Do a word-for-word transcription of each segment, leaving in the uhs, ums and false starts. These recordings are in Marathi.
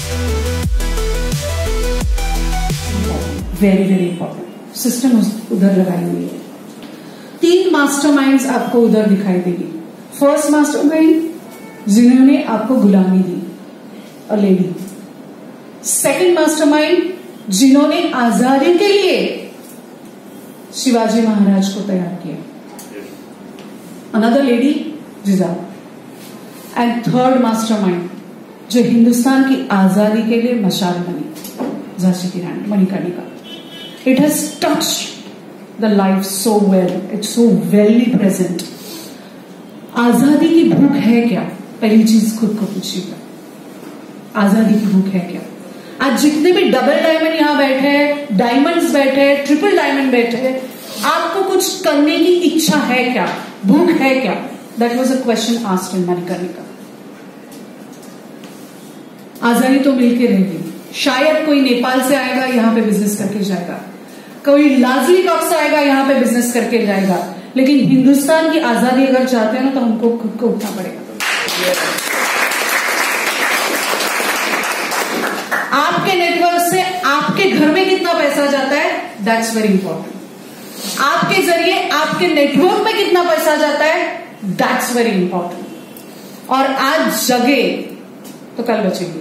वेरी वेरी इंपॉर्टेंट सिस्टम उधर लगाई हुई है। तीन मास्टरमाइंड्स आपको उधर दिखाई देगी। फर्स्ट मास्टरमाइंड जिन्होंने आपको गुलामी दी, अ लेडी। सेकंड मास्टरमाइंड जिन्होंने आजादी के लिए शिवाजी महाराज को तैयार किया, another lady Jijau. And third mastermind जो हिंदुस्तान की आजादी के लिए मशाल बनी, झांसी की रानी Manikarnika. It has touched the life so well, it's so well present. आजादी की भूख है क्या? पहली चीज खुद को पूछिएगा, आजादी की भूख है क्या? आज जितने भी डबल डायमंड यहां बैठे हैं, डायमंड्स बैठे हैं, ट्रिपल डायमंड बैठे हैं, आपको कुछ करने की इच्छा है क्या? भूख है क्या? That was a question asked in Manikarnika. आजादी तो मिलके रहेगी। शायद कोई नेपाल से आएगा, यहां पे बिजनेस करके जाएगा, कोई लाजली टॉक से आएगा, यहां पे बिजनेस करके जाएगा, लेकिन हिंदुस्तान की आजादी अगर चाहते हैं ना तो हमको खुद को उठना पड़ेगा। आपके नेटवर्क से आपके घर में कितना पैसा जाता है, दैट्स वेरी इंपॉर्टेंट। आपके जरिए आपके नेटवर्क में कितना पैसा जाता है, दैट्स वेरी इंपॉर्टेंट। और आज जगे तो कल बचेंगे,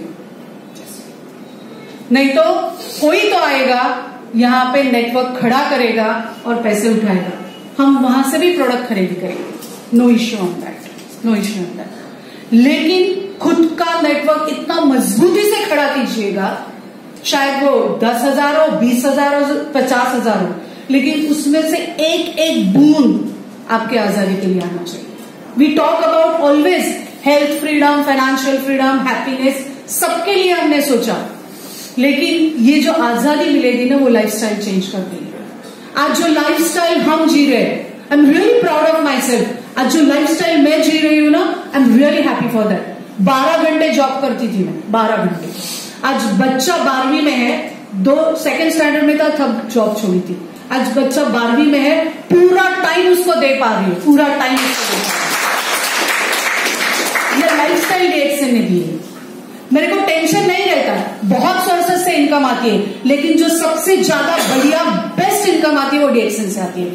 नहीं तो कोई तो आएगा यहां पे नेटवर्क खड़ा करेगा और पैसे उठाएगा, हम वहां से भी प्रोडक्ट खरीद करेंगे, no issue on that, no issue on that. लेकिन खुद का नेटवर्क इतना मजबूती से खड़ा कीजिएगा, शायद वो दस हजार हो, बीस हजार हो, पचास हजार हो, लेकिन उसमें से एक एक बूंद आपके आजादी के लिए आना चाहिए। We talk about always health freedom, financial freedom, happiness, सबके लिए हमने सोचा, लेकिन ये जो आजादी मिलेगी ना वो लाइफस्टाइल चेंज कर देगी। आज जो लाइफस्टाइल हम जी रहे हैं, I am really proud of myself. आज जो लाइफस्टाइल मैं जी रही हूं ना, I am really happy for that. बारह घंटे जॉब करती थी मैं, बारह घंटे। आज बच्चा बारहवीं में है, दो सेकेंड स्टैंडर्ड में था तब जॉब छोड़ी थी। आज बच्चा बारहवीं में है, पूरा टाइम उसको दे पा रही है, पूरा टाइम उसको दे पा रही है। ये लाइफस्टाइल डेट्स ने दी है। मेरे को टेंशन नहीं रहता, बहुत सोर्सेस से इनकम आती है, लेकिन जो सबसे ज्यादा बढ़िया बेस्ट इनकम आती है वो डेट्सन से आती है,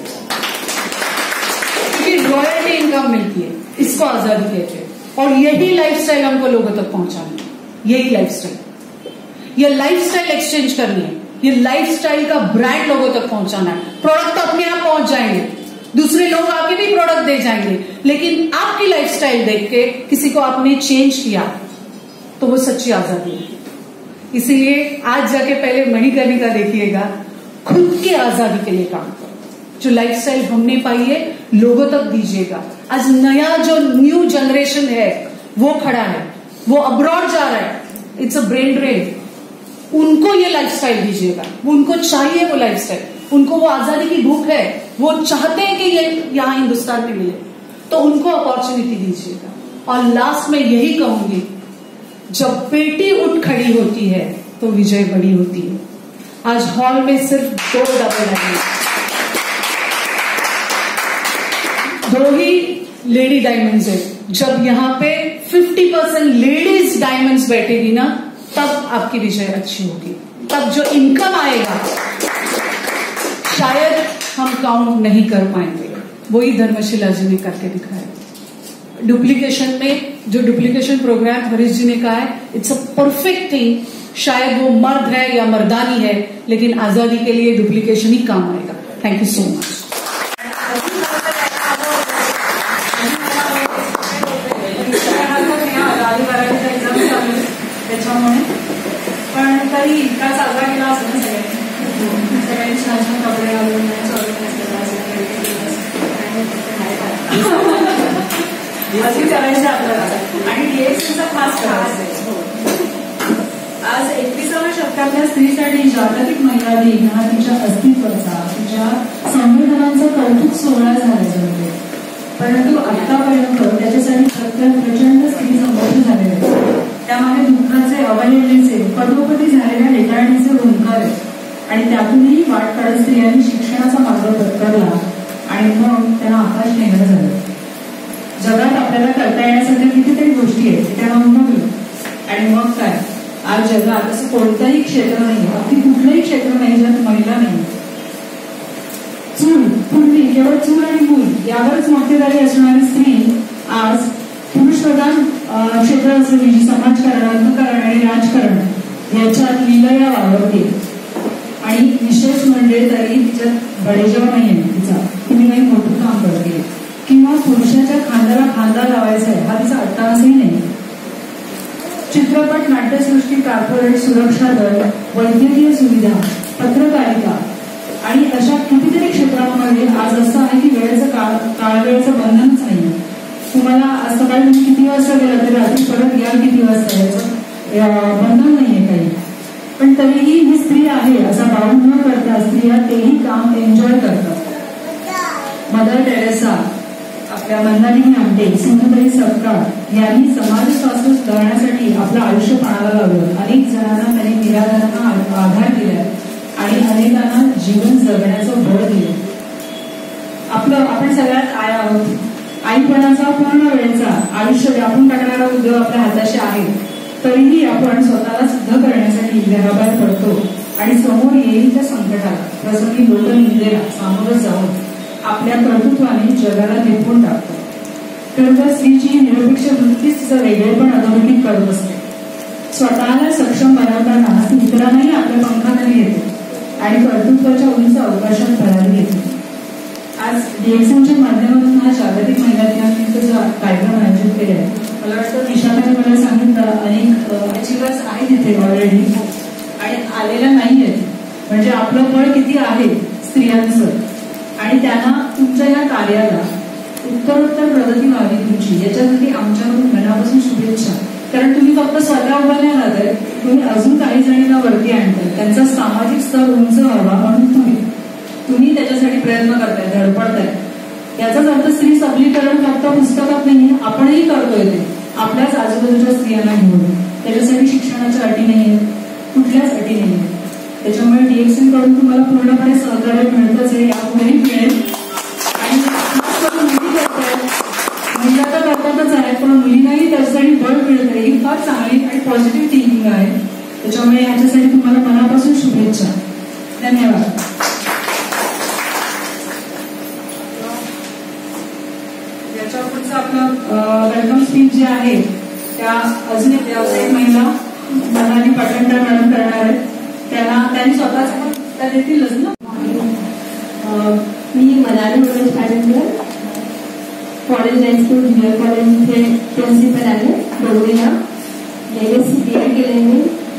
क्योंकि रॉयल्टी इनकम मिलती है, इसको आजादी कहते हैं। और यही लाइफस्टाइल हमको लोगों तक पहुंचानी है, यही लाइफस्टाइल, ये लाइफस्टाइल एक्सचेंज करनी है, ये लाइफस्टाइल का ब्रांड लोगों तक पहुंचाना है। प्रोडक्ट तो अपने आप पहुंच जाएंगे, दूसरे लोग आके भी प्रोडक्ट दे जाएंगे, लेकिन आपकी लाइफस्टाइल देख के किसी को आपने चेंज किया तो वो सच्ची आजादी है। इसीलिए आज जाके पहले मणिकर्णिका देखिएगा, खुद की आजादी के लिए काम करो। जो लाइफस्टाइल हमने पाई है लोगों तक दीजिएगा। आज नया जो न्यू जनरेशन है वो खड़ा है, वो अब्रॉड जा रहा है, इट्स अ ब्रेन ड्रेन। उनको ये लाइफस्टाइल दीजिएगा, उनको चाहिए वो लाइफस्टाइल, उनको वो आजादी की भूख है, वो चाहते हैं कि ये यहां हिंदुस्तान में मिले, तो उनको अपॉर्चुनिटी दीजिएगा। और लास्ट में यही कहूंगी, जब बेटी उठ खड़ी होती है तो विजय बड़ी होती है। आज हॉल में सिर्फ दो डबल डायमंड, दो ही लेडी डायमंड्स है। जब यहाँ पे पचास परसेंट लेडीज डायमंड्स बैठेगी ना, तब आपकी विजय अच्छी होगी, तब जो इनकम आएगा शायद हम काउंट नहीं कर पाएंगे। वही धर्मशिला जी ने करके दिखाया। डुप्लीकेशन में जो डुप्लीकेशन प्रोग्राम हरीश जी ने कहा है, इट्स अ परफेक्ट थिंग। शायद वो मर्द है या मर्दानी है, लेकिन आजादी के लिए डुप्लीकेशन ही काम आएगा। Thank you so much. त्याच्यामुळे पण तरी इतका साजरा केला असं ना सगळ्यांनी सगळ्यांनी छान छान कपडे घालून अशी करायचं आपल्याला आणि डीएक्सचा खास करायचं। आज एकविसाव्या शतकातल्या स्त्रीसाठी जागतिक महिला दिन हा तिच्या अस्तित्वाचा, तिच्या संविधानाचा कौतुक सोहळा झाला जातो, परंतु आतापर्यंत त्याच्यासाठी प्रत्येक प्रचंड स्त्री संघर्ष झालेले आहेत। त्यामागे दुःखाचे, अवहेलनेचे, पदोपदी झालेल्या लेकराणीचे ओंकार आहेत आणि त्यातूनही वाट काढत स्त्रियांनी शिक्षणाचा मार्ग पत्करला आणि मग त्यांना आकाश नेहमी झालं। जगात आपल्याला करता येण्यासारख्या कितीतरी गोष्टी आहेत, त्यांना उमगलो आणि मग काय आज जगात असं कोणतंही क्षेत्र नाही, अगदी कुठलंही क्षेत्र नाही ज्यात महिला नाही. चूल पूर्वी केवळ चूल आणि मूल यावरच मक्तेदारी असणारी स्त्री आज पुरुष प्रधान क्षेत्र असलेली जी समाजकारण, अर्थकारण आणि राजकारण याच्यात लीलया वावरते. आणि विशेष म्हणजे तरी तिच्यात बळेजाव नाहीये तिचा, तुम्ही काही मोठं काम करते किंवा पुरुषाच्या खांद्याला खांदा लावायचा आहे हा तिचा अट्टाहासही नाही. चित्रपट, नाट्यसृष्टी, कॉर्पोरेट, सुरक्षा दल, वैद्यकीय सुविधा, पत्रकारिता आणि अशा कितीतरी क्षेत्रांमध्ये आज असं आहे की वेळेचं काळ काळ वेळेचं बंधनच नाही. तुम्हाला आज सकाळी तुम्ही किती वाजता गेला तरी रात्री परत या किती वाजता याचं बंधन नाहीये काही. पण तरीही ही स्त्री आहे असा बाळून न करता स्त्रिया तेही काम एन्जॉय करतात. मदर टेरेसा, आपल्या मंदाकिनी आमटे, सिंधुताई सपकाळ यांनी समाज स्वास्थ्य सुधारण्यासाठी आपलं आयुष्य पणाला लावलं. अनेक जणांना त्यांनी निराधारांना आधार दिला आणि अनेकांना जीवन जगण्याचं बळ दिलं. आपलं आपण सगळ्यात आया आहोत. आईपणाचा पूर्ण वेळेचा आयुष्य व्यापून टाकणारा उद्योग आपल्या हाताशी आहे. तरीही आपण स्वतःला सिद्ध करण्यासाठी घराबाहेर पडतो आणि समोर येईल त्या संकटाला, प्रसंगी लोकनिंदेला सामोरं जाऊन आपल्या कर्तृत्वाने जगाला दिपवून टाकतो. खरं तर स्त्रीची निरपेक्ष वृत्तीच तिचं वेगळेपण अधोरेखित करत असते. स्वतःला सक्षम बनवताना इतरांनाही आपल्या पंखाखाली येते आणि कर्तृत्वाच्या उंच अवकाशात भरारी येते. आज डीएक्सएमच्या माध्यमातून हा जागतिक महिला दिनानिमित्तचा कार्यक्रम आयोजित केला आहे. मला वाटतं निशाने मला सांगितलं अनेक अचिव्हर्स आहेत इथे ऑलरेडी आणि आलेल्या नाही आहेत. म्हणजे आपलं बळ किती आहे स्त्रियांचं आणि त्यांना तुमच्या या कार्याला उत्तरोत्तर प्रगती व्हावी तुमची याच्यासाठी आमच्याकडून मनापासून शुभेच्छा. कारण तुम्ही फक्त स्वतः उभा नाही राहताय, तुम्ही अजून काही जणींना वरती आणताय. त्यांचा सामाजिक स्तर उंच व्हावा म्हणून तुम्ही तुम्ही त्याच्यासाठी प्रयत्न करताय, धडपडताय. याचाच अर्थ स्त्री सबलीकरण फक्त पुस्तकात नाही, आपणही करतोय ते आपल्याच आजूबाजूच्या स्त्रियांना घेऊन. त्याच्यासाठी शिक्षणाच्या अटी नाही, कुठल्याच अटी नाही. त्याच्यामुळे डीएक्सएन कडून तुम्हाला पूर्णपणे सहकार्य मिळतच आहे, यापुढेही मिळेल. आणि मुली करताय, महिला तर करतातच आहे, पण मुलींनाही त्याच्यासाठी बळ मिळत आहे. ही फार चांगली आणि पॉझिटिव्ह थिंकिंग आहे. त्याच्यामुळे याच्यासाठी तुम्हाला मनापासून शुभेच्छा. धन्यवाद. आपलं वेलकम स्पीच जे आहे त्या अजून एक व्यावसायिक महिला मनाली पाटणकर मॅडम करणार आहेत. त्यांना त्यांनी स्वतःच त्या देतीलच ना. मी Manali Manoj Patankar, college high school junior college इथे प्रिन्सिपल आहे डोंगरीला. M S C B Ed केले मी.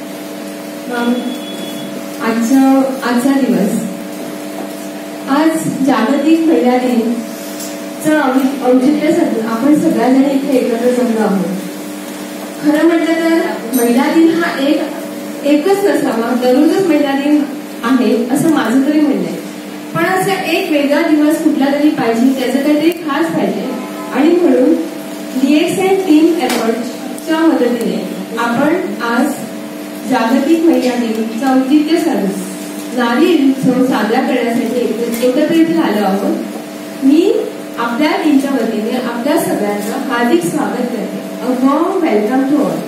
आजचा आजचा दिवस आज जागतिक महिला दिन औचित्य साधून आपण सगळ्याजण इथे एकत्र जमलो आहोत. खरं म्हटलं तर महिला दिन हा एक एकच नसावा, दररोजच महिला दिन आहे असं माझं तरी म्हणणं आहे. पण असा एक वेगळा दिवस कुठला तरी पाहिजे, त्याचं काहीतरी खास पाहिजे. आणि म्हणून डीएक्सएन टीम एफर्टच्या मदतीने आपण आज जागतिक महिला दिनाचं औचित्य साधून नारी उत्सव साजरा करण्यासाठी एकत्रित आलो आहोत. मी आपल्या टीमच्या वतीने आपल्या सगळ्यांचं हार्दिक स्वागत करते. A warm welcome to all.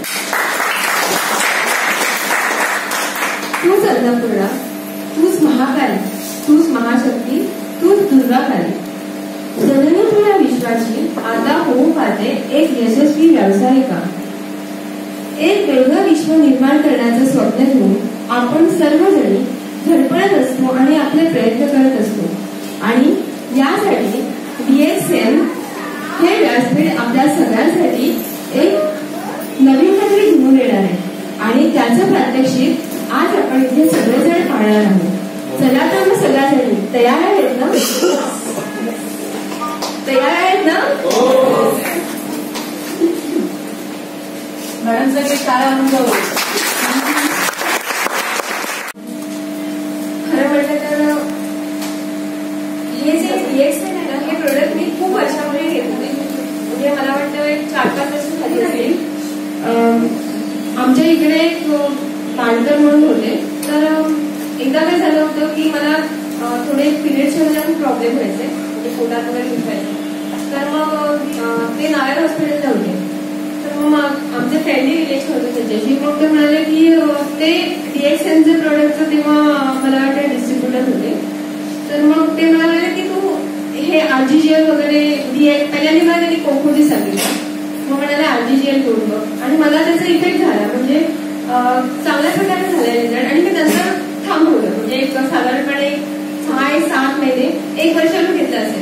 तूच अन्नपूर्णा, तूच महाकाली, तूच महाशक्ती, तूच दुर्गाकाली. जननी तुला विश्वाची आता होऊ पाहते एक यशस्वी व्यावसायिका. एक वेगळं विश्व निर्माण करण्याचं स्वप्न घेऊन आपण सर्वजणी धडपडत असतो आणि आपले प्रयत्न करत असतो. आणि यासाठी डीएक्सएन हे व्यासपीठ आपल्या सगळ्यांसाठी एक नवीन काहीतरी घेऊन येणार आहे आणि त्याचं प्रात्यक्षिक आज आपण इथे सगळेजण पाहणार आहोत. चला तर मग सगळ्याजणी तयार आहेत ना? तयार आहेत ना? मॅडमचा काही काय अनुभव? खरं म्हटलं तर हे जे डीएक्सएन आहे ना, हे प्रोडक्ट मी खूप वर्षापूर्वी घेत होते. म्हणजे मला वाटतं एक चार पाच वर्ष झाली असेल. आमच्या इकडे एक पाणकर म्हणून होते. तर एकदा काय झालं होतं की मला थोडे पिरियड्सच्या वेळेला खूप प्रॉब्लेम व्हायचे, म्हणजे पोटात वगैरे दुखायचे. तर मग ते नायर हॉस्पिटलला होते. तर मग आमचे फ्रेंडली रिलेशन होते त्यांच्याशी. मग ते म्हणाले की ते डीएक्सएनचे प्रोडक्टचं तेव्हा मला वाटतं डिस्ट्रीब्युटर होते. तर मग ते म्हणाले की तू हे आरजीजीएल वगैरे डीएक्स पहिल्यांदा मला त्यांनी कोकोजी सांगितलं. मग म्हणाले आरजीजीएल करून बघ आणि मला त्याचा इफेक्ट झाला. म्हणजे चांगल्या प्रकारे झाला रिझल्ट. आणि मी नंतर थांबवलं. म्हणजे एक साधारणपणे सहा एक सात महिने एक वर्षाला घेतलं असेल.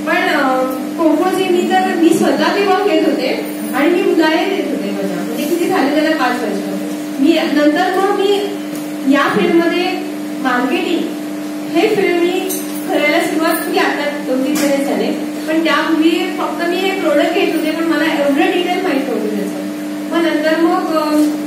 पण कोकोजी मी तर मी स्वतः तेव्हा घेत होते आणि मी मुलाही देत होते माझ्या. म्हणजे किती झाले त्याला पाच वर्ष. मी नंतर मग मी या फील्डमध्ये मार्केटिंग हे फील्ड मी करायला सुरुवात केली आता दोन तीन महिने झाले. पण त्यापूर्वी फक्त मी हे प्रोडक्ट घेत होते पण मला एवढं डिटेल माहित नव्हतं त्याचं. मग नंतर मग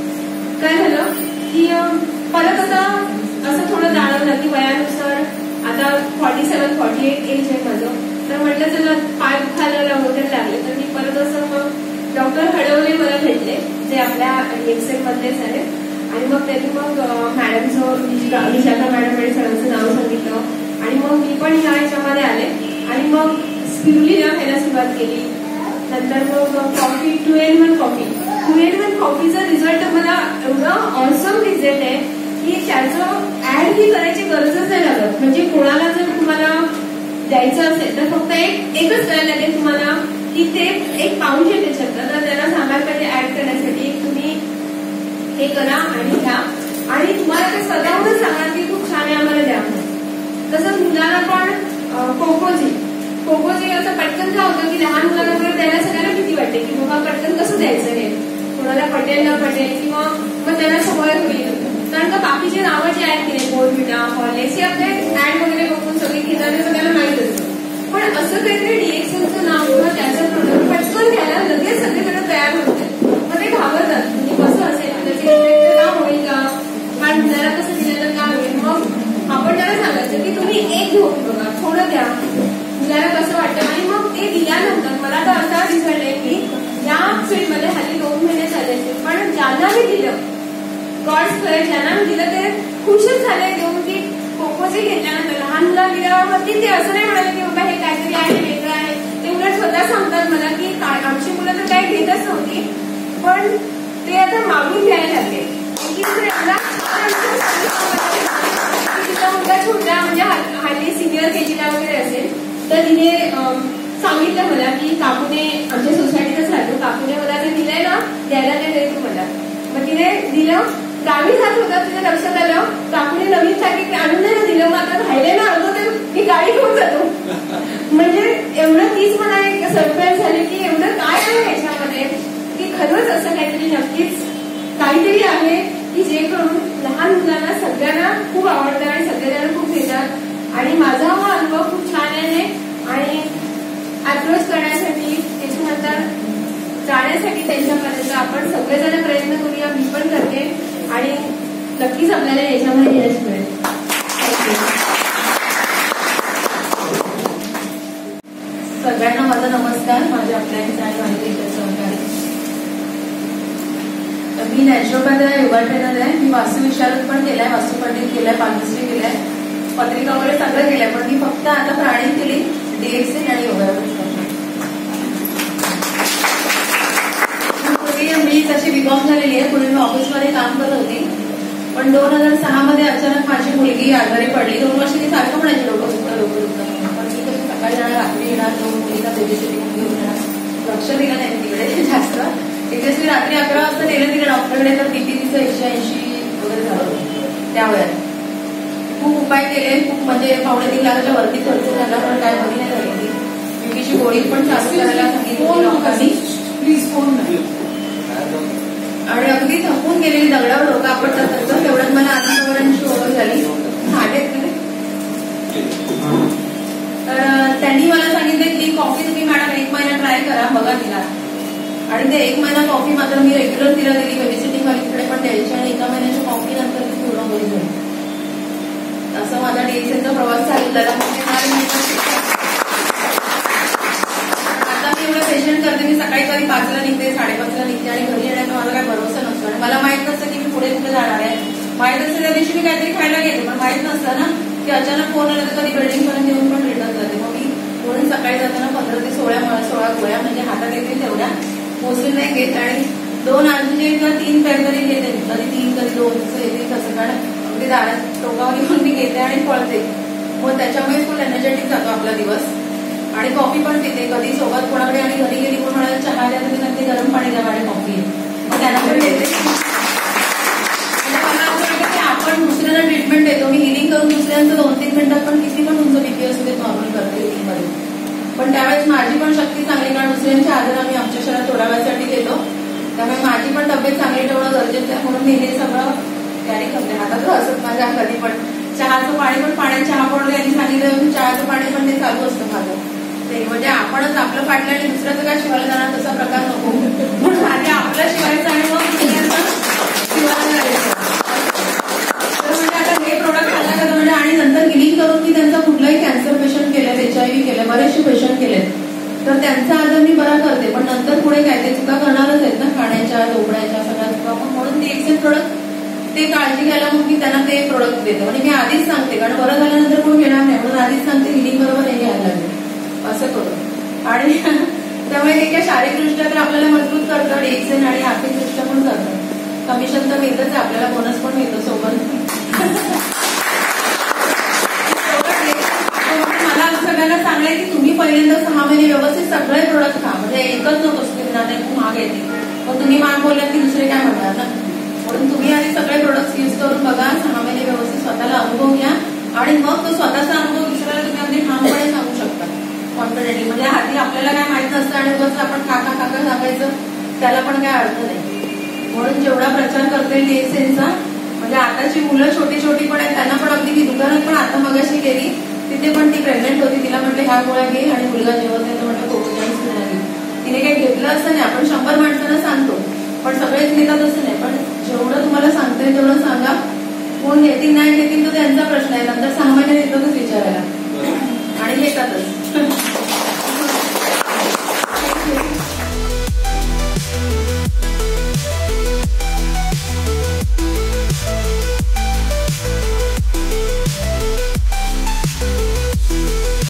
काय झालं की परत आता असं थोडं जाणवलं की वयानुसार आता forty seven forty eight age आहे माझं. तर म्हटलं चला पाय दुखायला वगैरे लागले तर मी परत असं मग डॉक्टर हडवले मला भेटले जे आपल्या एक्सेल मधलेच आहेत. आणि मग त्यांनी मग मॅडमचं विशाखा मॅडम आणि सरांचं नाव सांगितलं आणि मग मी पण ह्या ह्याच्यामध्ये आले आणि मग स्पिरुलिना घ्यायला सुरुवात केली. नंतर मग coffee two in one coffee two in one कॉफीचा रिझल्ट मला एवढा ऑसम रिझल्ट आहे की त्याचं ऍड ही करायची गरजच नाही लागत. म्हणजे कोणाला जर तुम्हाला द्यायचं असेल तर फक्त एक एकच करायला लागेल तुम्हाला की ते एक पाऊच आहे त्याच्यात तर त्यांना सांगायला पाहिजे ऍड करण्यासाठी तुम्ही हे करा आणि घ्या आणि तुम्हाला ते स्वतःहूनच सांगा की खूप छान आहे आम्हाला द्या. तसंच मुलांना पण कोकोजी कोकोजी असं पटकन काय होतं की लहान मुलांना वगैरे द्यायला सगळ्याला भीती वाटते की बाबा पटकन कसं द्यायचं हे कोणाला पटेल न पटेल किंवा मग त्यांना सवय होईल. कारण का बाकीचे नावं जे आहेत की बोर्नव्हिटा हॉर्लिक्स हे आपले ऍड वगैरे बघून सगळे घेतात हे सगळ्याला माहित असतं. पण असं काहीतरी डीएक्सएलचं नाव किंवा त्याचं प्रोडक्ट पटकन घ्यायला लगेच सगळीकडे तयार होते. मग ते घाबरतात म्हणजे कसं असेल त्याचे का होईल का कारण मुलाला कसं दिलं तर काय होईल. मग आपण त्याला सांगायचं की तुम्ही एक घेऊन बघा थोडं द्या मुलाला कसं वाटतं. आणि मग ते दिल्यानंतर मला तर असा रिझल्ट आहे की या फील्डमध्ये हल्ली दोन महिने चालायचे पण ज्यांना मी दिलं गॉड्स करे ज्यांना मी दिलं ते खुशच झाले देऊन की कोकोजी घेतल्यानंतर लहान मुलांना दिल्यावरती ते असं नाही म्हणाले की बाबा हे काहीतरी आहे वेगळं आहे. ते उलट स्वतः सांगतात मला की आमची मुलं तर काही घेतच नव्हती पण ते आता मागून घ्यायला लागले. तिचा मुलगा छोटा म्हणजे हल्ली सिनियर केजीला वगैरे असेल तर तिने सांगितलं मला की काकूने आमच्या सोसायटीतच राहतो काकूने मला ते दिलंय ना द्यायला ते दे तू मला. मग तिने दिलं गावी जात होता तुझ्या लक्षात आलं काकूने नवीन साठी आणून नाही दिलं मग आता राहिले ना अर्ध ते मी गाडी घेऊन जातो. म्हणजे एवढं तीच मला एक सरप्राईज झाली की एवढं काय आहे याच्यामध्ये की खरंच असं काहीतरी नक्कीच काहीतरी आहे की जे करून लहान मुलांना सगळ्यांना खूप आवडतं आणि सगळेजण खूप घेतात. आणि माझा हा अनुभव खूप छान आहे आणि अप्रोच करण्यासाठी त्याच्यानंतर जाण्यासाठी त्यांच्यापर्यंत आपण सगळेजण प्रयत्न करूया. मी पण करते आणि नक्कीच आपल्याला याच्यामध्ये यश मिळेल. सगळ्यांना माझा नमस्कार. माझ्या आपल्या आणि माझ्या सहकारी मी नॅचरोपॅथ योगा ट्रेनर आहे. मी वास्तुविशारद पण केलाय वास्तुपंडित केलाय पालमिस्ट्री केलाय पत्रिका वगैरे सगळं केलंय पण मी फक्त आता प्राणी केली डीएक्सएल आणि योगा मी तशी बीकॉम झालेली आहे. पुढे मी ऑफिसमध्ये काम करत होती पण दोन हजार सहा मध्ये अचानक माझी मुलगी आजारी पडली. दोन वर्ष ती सारखं म्हणायची डोकं दुखतं डोकं दुखतं पण ती कशी सकाळी जाणार रात्री येणार दोन मुलीचा बेबीसिटिंग घेऊन येणार लक्ष दिलं नाही तिकडे जास्त. एकच मी रात्री अकरा वाजता नेलं तिकडे डॉक्टरकडे तर बीपी तिचं एकशे ऐंशी वगैरे झालं त्या वयात. खूप उपाय केले खूप म्हणजे पावणे तीन लाखाच्या वरती खर्च झाला पण काय बरी नाही झाली. बीपीची गोळी पण चालू करायला सांगितली डॉक्टरांनी प्लीज फोन नाही आणि अगदी थकून गेलेली दगडावर डोकं आपटतात तसं तेवढ्यात मला आनंदवरांची ओळख झाली साठेत तर त्यांनी मला सांगितलं की कॉफी तुम्ही मॅडम एक महिना ट्राय करा बघा तिला. आणि ते एक महिना कॉफी मात्र मी रेग्युलर तिला दिली बेबीसिटिंग वालीकडे पण द्यायची आणि एका महिन्याच्या कॉफी नंतर ती पूर्ण बरी झाली. असं माझा डीएक्सएलचा प्रवास झालेला. आता मी एवढं पेशंट करते मी सकाळी कधी पाचला निघते साडेपाचला निघते आणि घरी येण्याचा माझा काही भरोसा नसतो आणि मला माहित नसतं की मी पुढे कुठे जाणार आहे. माहित असतं त्या दिवशी मी काहीतरी खायला घेते पण माहित नसतं ना की अचानक फोन आला तर कधी बिल्डिंग पर्यंत येऊन पण रिटर्न जाते. मग मी म्हणून सकाळी जाताना पंधरा ते सोळा सोळा गोळ्या म्हणजे हातात येतील तेवढ्या मोस्टली नाही घेत आणि दोन आरबीजे किंवा तीन पॅक तरी घेते, कधी तीन कधी दोन असं येते तसं, कारण अगदी दारात टोकावली पण मी घेते आणि पळते. मग त्याच्यामुळे फुल एनर्जेटिक जातो आपला दिवस. आणि कॉफी पण पिते कधी सोबत कोणाकडे, आणि घरी गेली कोण म्हणाले चहा द्या, तुम्ही नंतर गरम पाणी द्या आणि कॉफी मग त्यांना पण देते. मला असं वाटतं की आपण दुसऱ्यांना ट्रीटमेंट देतो. मी हिलिंग करून दुसऱ्यांचं दोन तीन मिनिटात पण किती पण तुमचं बीपी असू दे नॉर्मल करते हिलिंग मध्ये. पण त्यावेळेस माझी पण शक्ती चांगली, कारण दुसऱ्यांचे आजार आम्ही आमच्या शरीरात थोड्या वेळासाठी घेतो. त्यामुळे माझी पण तब्येत चांगली ठेवणं गरजेचं आहे, म्हणून मी हे सगळं कॅरी करते. आता तर असत माझ्या कधी पण चहाचं पाणी पण, पाण्यात चहा पडलं यांनी सांगितलं चहाचं पाणी पण ते चालू असतं माझं. ते म्हणजे आपणच आपलं फाटलं आणि दुसऱ्याचं काय शिवायला जाणार तसा प्रकार नको, म्हणून आधी आपलं शिवायचं आणि मग दुसऱ्याचं शिवायला जायचं. तर म्हणजे आता हे प्रोडक्ट खाल्ला का म्हणजे, आणि नंतर हिलिंग करून मी त्यांचा कुठलाही कॅन्सर पेशंट केलं, एच आय व्ही केलं, बरेचसे पेशंट केले, तर त्यांचा आजार मी बरा करते. पण नंतर पुढे काय ते चुका करणारच आहेत ना, खाण्याच्या झोपण्याच्या सगळ्या चुका. पण म्हणून ते एक्सेल प्रोडक्ट ते काळजी घ्यायला मग मी त्यांना ते प्रोडक्ट देते. म्हणजे मी आधीच सांगते, कारण बरं झाल्यानंतर कोण घेणार नाही, म्हणून आधीच सांगते हिलिंग बरोबर हे घ्यायला लागेल असं करू. आणि त्यामुळे हे काय शारीरिकदृष्ट्या तर आपल्याला मजबूत करतं एक्सेल, आणि आर्थिकदृष्ट्या पण करतं. कमिशन तर मिळतच आहे आपल्याला, बोनस पण मिळतो सोबत. मला सगळ्यांना सांगलंय की तुम्ही पहिल्यांदा सहा महिने व्यवस्थित सगळे प्रोडक्ट खा, म्हणजे एकच नको नाही खूप महाग येते, मग तुम्ही मान बोललात की दुसरे काय म्हणणार ना. म्हणून तुम्ही आधी सगळे प्रोडक्ट यूज करून बघा, सहा महिने व्यवस्थित स्वतःला अनुभव घ्या, आणि मग तो स्वतःचा अनुभव दुसऱ्याला तुम्ही अगदी ठामपणे सांगू शकता कॉन्फिडेंटली. म्हणजे आधी आपल्याला काय माहित नसतं आणि उगाच आपण काका काका सांगायचं, त्याला पण काय अर्थ नाही. म्हणून जेवढा प्रचार करता येईल एसेन्सचा, म्हणजे आताची मुलं छोटी छोटी पण आहेत, त्यांना पण अगदी मी दुकानात पण आता मगाशी गेली तिथे पण ती प्रेग्नेंट होती, तिला म्हटलं ह्या गोळ्या घे, आणि मुलगा जेवत नाही तर म्हटलं कोकोजाईन्स मिळाली. तिने काही घेतलं असं नाही, आपण शंभर माणसांना सांगतो पण सगळेच घेतात असं नाही. पण जेवढं तुम्हाला सांगता येईल तेवढं सांगा, कोण घेतील नाही घेतील तो त्यांचा प्रश्न आहे.